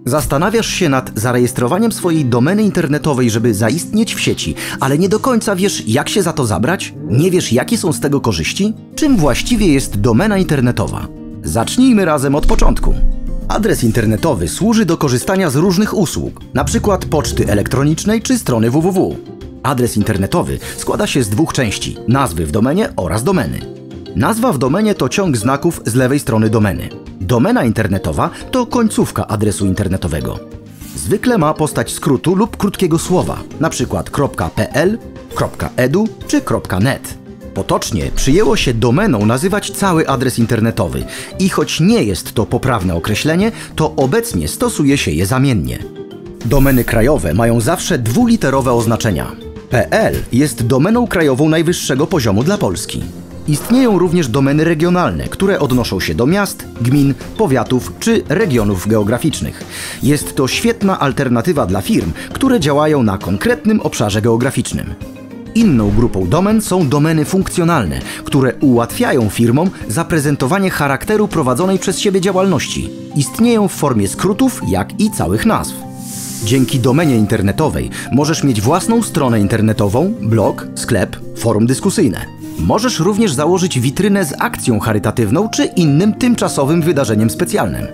Zastanawiasz się nad zarejestrowaniem swojej domeny internetowej, żeby zaistnieć w sieci, ale nie do końca wiesz, jak się za to zabrać? Nie wiesz, jakie są z tego korzyści? Czym właściwie jest domena internetowa? Zacznijmy razem od początku. Adres internetowy służy do korzystania z różnych usług, np. poczty elektronicznej czy strony www. Adres internetowy składa się z dwóch części: nazwy w domenie oraz domeny. Nazwa w domenie to ciąg znaków z lewej strony domeny. Domena internetowa to końcówka adresu internetowego. Zwykle ma postać skrótu lub krótkiego słowa, np. .pl, .edu czy .net. Potocznie przyjęło się domeną nazywać cały adres internetowy i choć nie jest to poprawne określenie, to obecnie stosuje się je zamiennie. Domeny krajowe mają zawsze dwuliterowe oznaczenia. .pl jest domeną krajową najwyższego poziomu dla Polski. Istnieją również domeny regionalne, które odnoszą się do miast, gmin, powiatów czy regionów geograficznych. Jest to świetna alternatywa dla firm, które działają na konkretnym obszarze geograficznym. Inną grupą domen są domeny funkcjonalne, które ułatwiają firmom zaprezentowanie charakteru prowadzonej przez siebie działalności. Istnieją w formie skrótów, jak i całych nazw. Dzięki domenie internetowej możesz mieć własną stronę internetową, blog, sklep, forum dyskusyjne. Możesz również założyć witrynę z akcją charytatywną czy innym tymczasowym wydarzeniem specjalnym.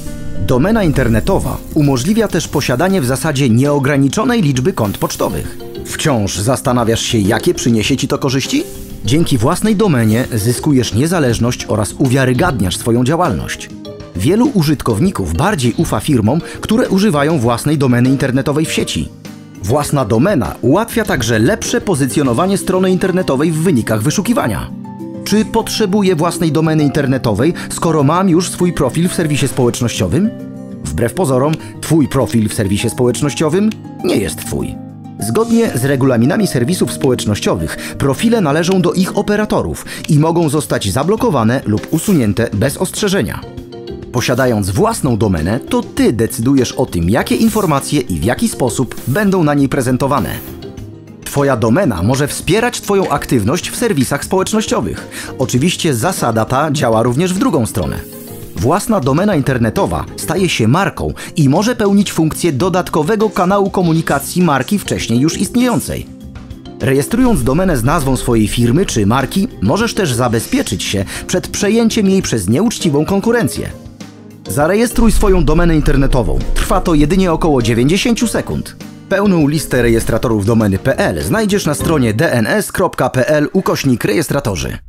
Domena internetowa umożliwia też posiadanie w zasadzie nieograniczonej liczby kont pocztowych. Wciąż zastanawiasz się, jakie przyniesie Ci to korzyści? Dzięki własnej domenie zyskujesz niezależność oraz uwiarygadniasz swoją działalność. Wielu użytkowników bardziej ufa firmom, które używają własnej domeny internetowej w sieci. Własna domena ułatwia także lepsze pozycjonowanie strony internetowej w wynikach wyszukiwania. Czy potrzebuję własnej domeny internetowej, skoro mam już swój profil w serwisie społecznościowym? Wbrew pozorom, Twój profil w serwisie społecznościowym nie jest Twój. Zgodnie z regulaminami serwisów społecznościowych, profile należą do ich operatorów i mogą zostać zablokowane lub usunięte bez ostrzeżenia. Posiadając własną domenę, to Ty decydujesz o tym, jakie informacje i w jaki sposób będą na niej prezentowane. Twoja domena może wspierać Twoją aktywność w serwisach społecznościowych. Oczywiście zasada ta działa również w drugą stronę. Własna domena internetowa staje się marką i może pełnić funkcję dodatkowego kanału komunikacji marki wcześniej już istniejącej. Rejestrując domenę z nazwą swojej firmy czy marki, możesz też zabezpieczyć się przed przejęciem jej przez nieuczciwą konkurencję. Zarejestruj swoją domenę internetową. Trwa to jedynie około 90 sekund. Pełną listę rejestratorów domeny.pl znajdziesz na stronie dns.pl/rejestratorzy.